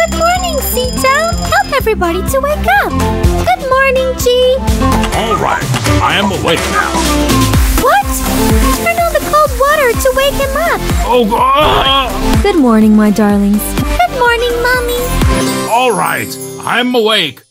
Good morning, Sea-Town. Help everybody to wake up. Good morning, G. All right, I am awake now. What? Turn on the cold water to wake him up. Oh, God! Good morning, my darlings. Good morning, Mommy. All right, I'm awake.